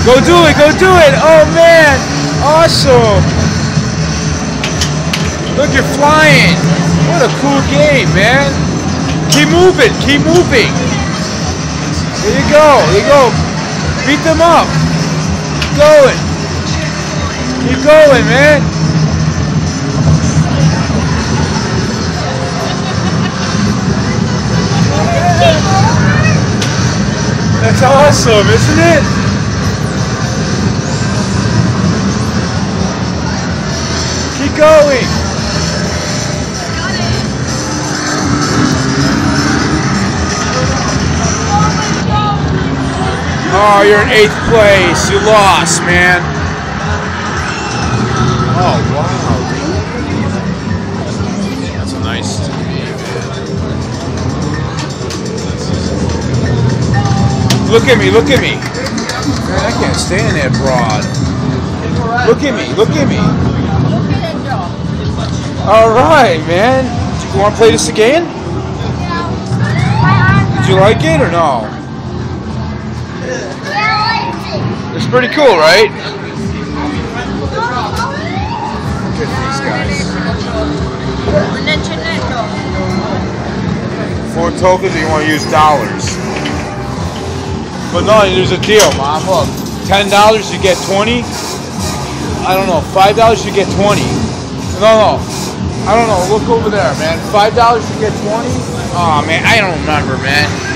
Go do it, go do it. Oh man, awesome. Look, you're flying. What a cool game, man. Keep moving, keep moving. There you go, there you go. Beat them up. Keep going. Keep going, man. That's awesome, isn't it? Keep going. Oh, you're in 8th place. You lost, man. Oh, wow. That's a nice TV, man. Look at me, look at me. Man, I can't stand that broad. Look at me, look at me. All right, man. You want to play this again? Did you like it or no? It's pretty cool, right? Look at these guys. 4 tokens, or you want to use dollars? But no, there's a deal, Mom. Look, $10 you get 20. I don't know, $5 you get 20. No, I don't know. Look over there, man. $5 you get 20. Oh man, I don't remember, man.